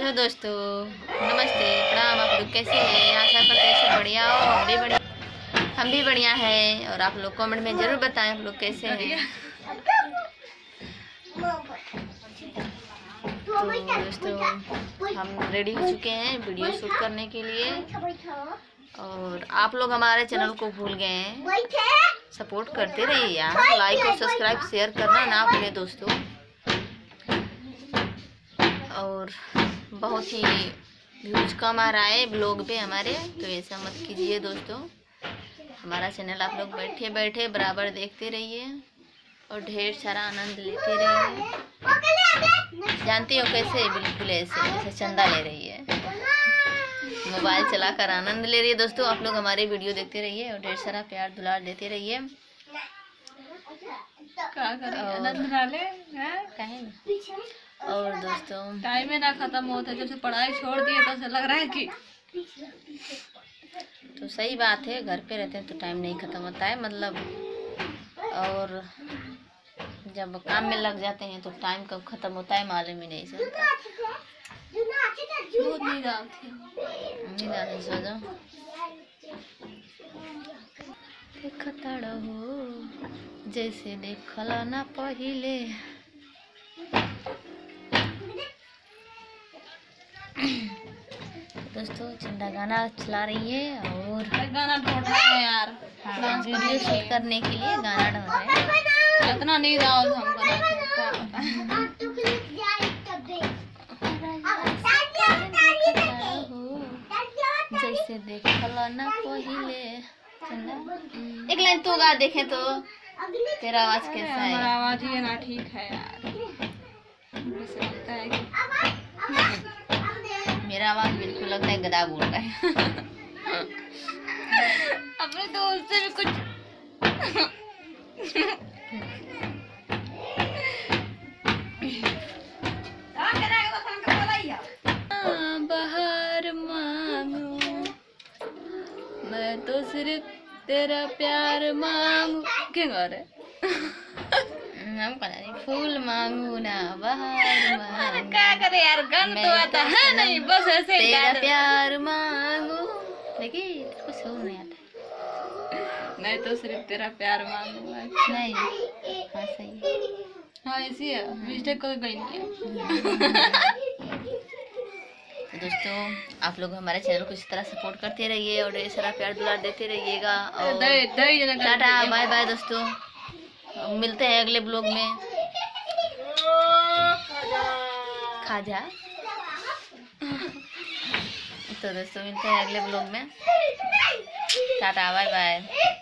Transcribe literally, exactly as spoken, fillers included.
Hello दोस्तों, नमस्ते, प्रणाम। आप लोग कैसे हैं? आशा करते हैं सब बढ़िया हो। हम भी बढ़िया हम भी बढ़िया हैं। और आप लोग कमेंट में ज़रूर बताएं आप लोग कैसे हैं। तो दोस्तों, हम रेडी हो चुके हैं वीडियो शूट करने के लिए। और आप लोग हमारे चैनल को भूल गए हैं, सपोर्ट करते रहिए यार। लाइक और सब्सक्राइब शेयर करना ना भूलें दोस्तों। और बहुत ही व्यूज कम आ रहा है ब्लॉग पे हमारे, तो ऐसा मत कीजिए दोस्तों। हमारा चैनल आप लोग बैठे बैठे बराबर देखते रहिए और ढेर सारा आनंद लेते रहिए। जानती हो कैसे? बिल्कुल ऐसे जैसे चंदा ले रही है, मोबाइल चलाकर आनंद ले रही है दोस्तों। आप लोग हमारे वीडियो देखते रहिए और ढेर सारा प्यार दुलार देते रहिए। क्या करें, आनंद ना ले हैं? कहें। और दोस्तों, टाइम है ना खत्म होता, जब से पढ़ाई छोड़ दिए तो से लग रहा है कि तो सही बात है, घर पे रहते हैं तो टाइम नहीं खत्म होता है मतलब। और जब काम में लग जाते हैं तो टाइम कब खत्म होता है मालूम ही नहीं चलता। बहुत नींद आती है। नींद आती है, सो जाओ। देखता रहो जैसे देखला ना पहिले। दोस्तों, चंदा गाना चला रही है और गाना ढूंढ रहे हैं यार। हाँ, वीडियो शूट करने के लिए गाना ढूंढ रहे हैं। इतना नींद आओ तो हमको ना जैसे देखला ना पहिले। चंदा, एक लाइन तू गा देखे तो। तेरा आवाज कैसा है? हमारा आवाज ही ना ठीक है यार। मुझे लगता है कि मेरा आवाज बिल्कुल लगता है गधा बोल रहा है। अपने दोस्त से भी कुछ बाहर मांगू मैं तो सिर्फ तेरा प्यार मांगू। क्या गा रहे? हम नहीं, फूल मांगू ना बाहर मांगू। क्या करे यार, गन तो आता है नहीं, बस ऐसे ही तेरा गा प्यार मांगू, लेकिन कुछ हो नहीं आता। मैं तो सिर्फ तेरा प्यार मांगू। नहीं, हाँ सही। हाँ ऐसी है, मिस्टेक कोई गई नहीं है। तो दोस्तों, आप लोग हमारे चैनल को इस तरह सपोर्ट करते रहिए और ढेर सारा प्यार दुलार देते रहिएगा। और टाटा बाय बाय दोस्तों, मिलते हैं अगले ब्लॉग में। खाजा। तो दोस्तों, मिलते हैं अगले ब्लॉग में। Tata bye bye.